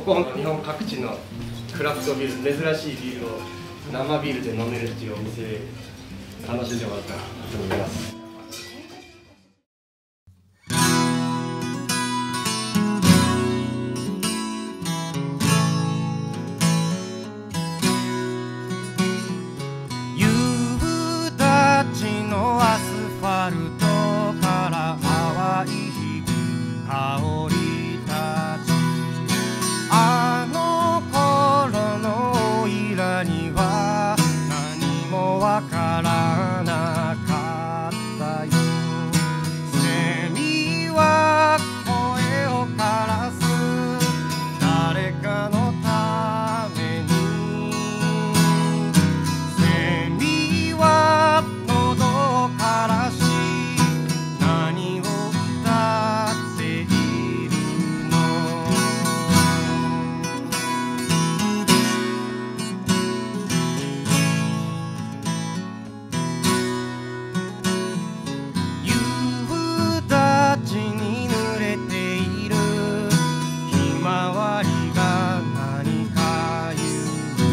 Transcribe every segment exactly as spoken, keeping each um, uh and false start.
こ日本各地のクラフトビール、珍しいビールを生ビールで飲めるっていうお店で楽しんでもらったらと思います。 夕立のアスファルトから淡い香りたち、あの頃のおいらには何もわからなかったよ。セミは声を枯らす誰かのために、セミは喉を枯らし何を歌っているの。夕立に濡れているひまわりが何か言う。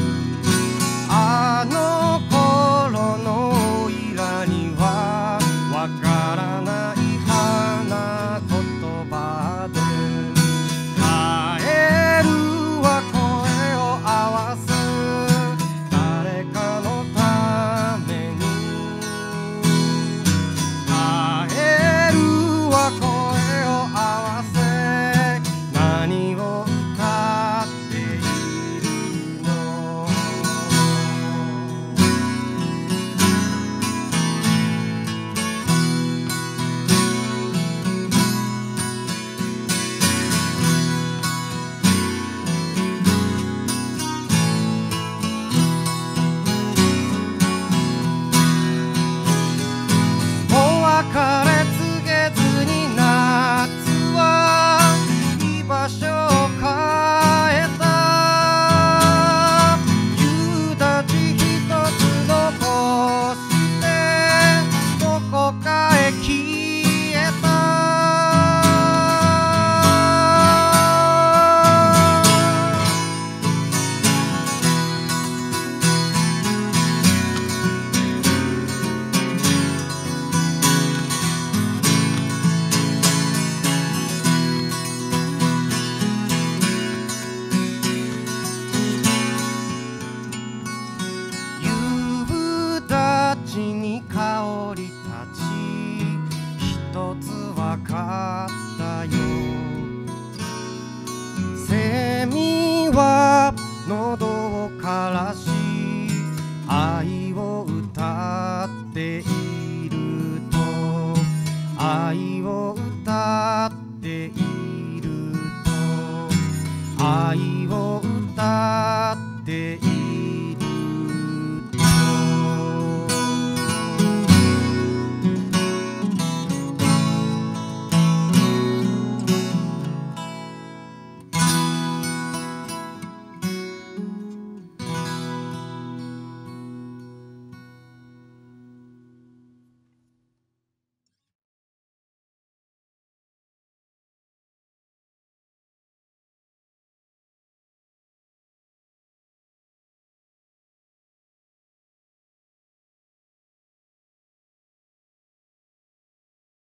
あの頃のおいらにはわからない花言葉で、カエルは声を合わす誰かのために、カエルは声を合わせ何を歌っているの。お別れ告げずに夏は居場所を変えた。夕立ひとつ残してどこかへ消えた。夕立に香りたち一つわかったよ。セミは喉を枯らし愛を歌っていると、愛を歌っていると、愛を歌っている